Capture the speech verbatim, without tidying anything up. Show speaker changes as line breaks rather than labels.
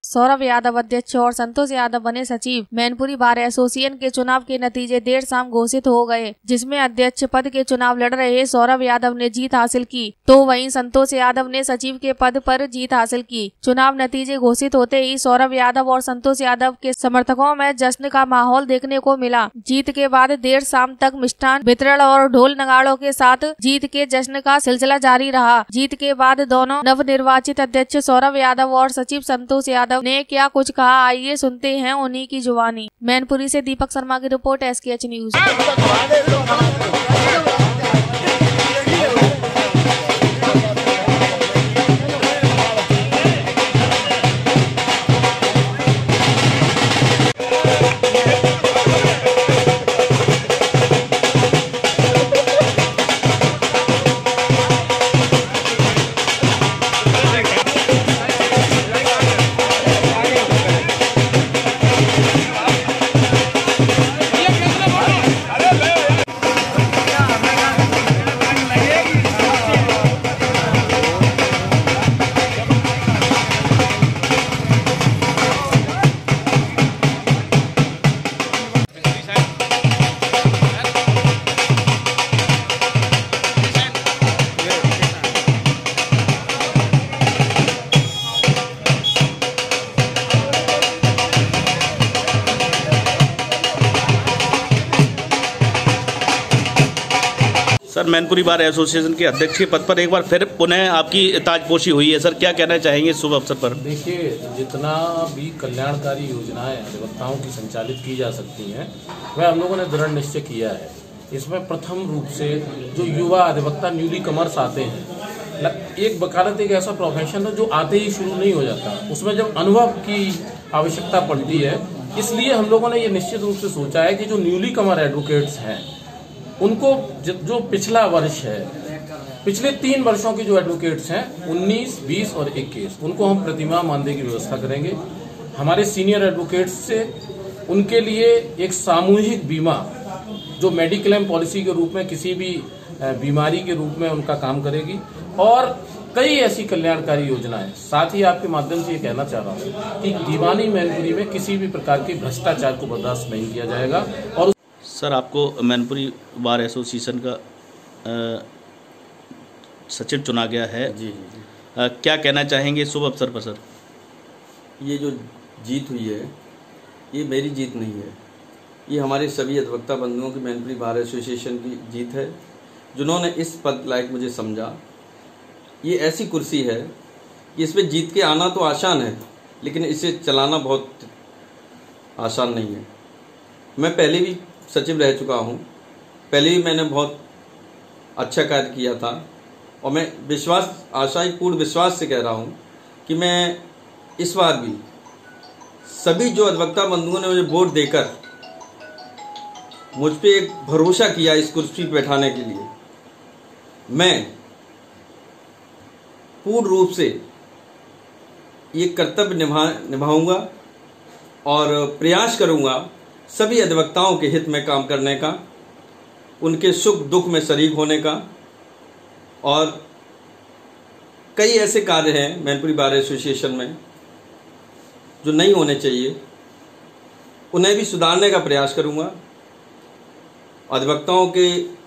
सौरभ यादव अध्यक्ष और संतोष यादव बने सचिव। मैनपुरी बार एसोसिएशन के चुनाव के नतीजे देर शाम घोषित हो गए, जिसमें अध्यक्ष पद के चुनाव लड़ रहे सौरभ यादव ने जीत हासिल की, तो वहीं संतोष यादव ने सचिव के पद पर जीत हासिल की। चुनाव नतीजे घोषित होते ही सौरभ यादव और संतोष यादव के समर्थकों में जश्न का माहौल देखने को मिला। जीत के बाद देर शाम तक मिष्ठान वितरण और ढोल नगाड़ों के साथ जीत के जश्न का सिलसिला जारी रहा। जीत के बाद दोनों नवनिर्वाचित अध्यक्ष सौरभ यादव और सचिव संतोष यादव ने क्या कुछ कहा, आइए सुनते हैं उन्हीं की जुबानी। मैनपुरी से दीपक शर्मा की report, SKH news.
Sir, Mainpuri bar association के अध्यक्ष के पद पर एक बार फिर पुनः आपकी ताजपोशी हुई है। सर, क्या कहना चाहेंगे शुभ अवसर पर?
देखिए, जितना भी कल्याणकारी योजनाएं अधिवक्ताओं की संचालित की जा सकती हैं, वह हम लोगों ने दृढ़ निश्चय किया है। इसमें प्रथम रूप से जो युवा अधिवक्ता न्यूली कमर्स आते हैं, एक वकालत एक ऐसा प्रोफेशन है जो आते ही शुरू नहीं हो जाता, उसमें जब अनुभव की आवश्यकता पड़ती है। इसलिए हम लोगों ने ये निश्चित रूप से सोचा है कि जो न्यूली कमर एडवोकेट्स हैं उनको जो पिछला वर्ष है, पिछले तीन वर्षों के जो एडवोकेट्स हैं उन्नीस, बीस और इक्कीस, उनको हम प्रतिमाह मानदेय की व्यवस्था करेंगे। हमारे सीनियर एडवोकेट्स से उनके लिए एक सामूहिक बीमा जो मेडिक्लेम पॉलिसी के रूप में किसी भी बीमारी के रूप में उनका काम करेगी, और कई ऐसी कल्याणकारी योजनाएं। साथ ही आपके माध्यम से ये कहना चाह रहा हूँ कि दीवानी मैनपुरी में किसी भी प्रकार के भ्रष्टाचार को बर्दाश्त नहीं किया जाएगा। और
सर, आपको मैनपुरी बार एसोसिएशन का आ, सचिव चुना गया है।
जी जी
आ, क्या कहना चाहेंगे शुभ अवसर पर? सर,
ये जो जीत हुई है ये मेरी जीत नहीं है, ये हमारे सभी अधिवक्ता बंधुओं की मैनपुरी बार एसोसिएशन की जीत है, जिन्होंने इस पद लायक मुझे समझा। ये ऐसी कुर्सी है कि इस पर जीत के आना तो आसान है, लेकिन इसे चलाना बहुत आसान नहीं है। मैं पहले भी सचिव रह चुका हूँ, पहले भी मैंने बहुत अच्छा कार्य किया था, और मैं विश्वास आशाई पूर्ण विश्वास से कह रहा हूँ कि मैं इस बार भी सभी जो अधिवक्ता बंधुओं ने मुझे वोट देकर मुझ पे एक भरोसा किया इस कुर्सी पर बैठाने के लिए, मैं पूर्ण रूप से ये कर्तव्य निभा निभाऊंगा और प्रयास करूंगा सभी अधिवक्ताओं के हित में काम करने का, उनके सुख दुख में शरीक होने का। और कई ऐसे कार्य हैं मैनपुरी बार एसोसिएशन में जो नहीं होने चाहिए, उन्हें भी सुधारने का प्रयास करूंगा। अधिवक्ताओं के